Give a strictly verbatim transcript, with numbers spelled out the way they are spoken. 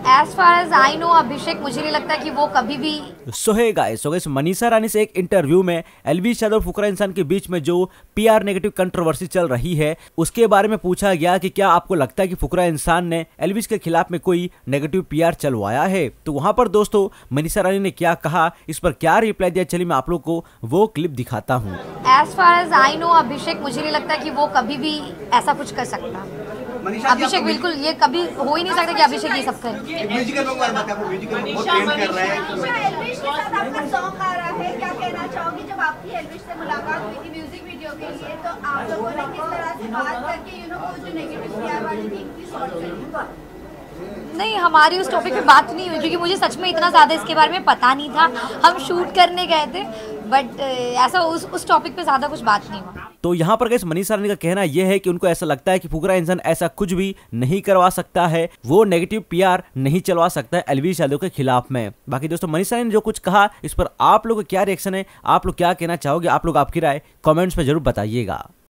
As far as I know, अभिषेक मुझे नहीं लगता कि वो कभी भी सो है guys, so guys Manisha Rani से एक इंटरव्यू में एलविश यादव और फुकरा इंसान के बीच में जो पीआर नेगेटिव कंट्रोवर्सी चल रही है उसके बारे में पूछा गया कि क्या आपको लगता है कि फुकरा इंसान ने एलविश के खिलाफ में कोई नेगेटिव पीआर चलवाया है। तो वहां पर दोस्तों मनीषा रानी ने क्या कहा, इस पर क्या रिप्लाई दिया, चलिए मैं आप लोग को वो क्लिप दिखाता हूँ। As far as I know, अभिषेक मुझे नहीं लगता कि वो कभी भी ऐसा कुछ कर सकता। अभिषेक बिल्कुल ये कभी हो ही नहीं सकता कि अभिषेक ये सब करे। म्यूजिकल में बात आपको म्यूजिकल में बहुत ट्रेंड कर रहा है। एल्विश के साथ आपका सॉन्ग आ रहा है, क्या कहना चाहोगे? जब आपकी एल्विश से मुलाकात हुई थी म्यूजिक वीडियो के लिए, तो आप लोगों ने किस तरह से बात करके यू नो वो जो नेगेटिव पीआर वाली थी थी सॉर्ट करी? नहीं, हमारी उस टॉपिक पे बात नहीं हुई क्योंकि मुझे सच में इतना ज़्यादा इसके बारे में पता नहीं था। हम शूट करने गए थे बट ऐसा उस उस टॉपिक पे ज़्यादा कुछ बात नहीं हुआ। तो यहाँ पर गाइस मनीषा रानी का कहना यह है कि उनको ऐसा लगता है कि फुकरा इंसान ऐसा कुछ भी नहीं करवा सकता है, वो नेगेटिव पीआर नहीं चलवा सकता है एलविश यादव के खिलाफ में। बाकी दोस्तों मनीषा रानी ने जो कुछ कहा इस पर आप लोगों का क्या रिएक्शन है, आप लोग क्या कहना चाहोगे, आप लोग आपकी राय कमेंट्स में जरूर बताइएगा।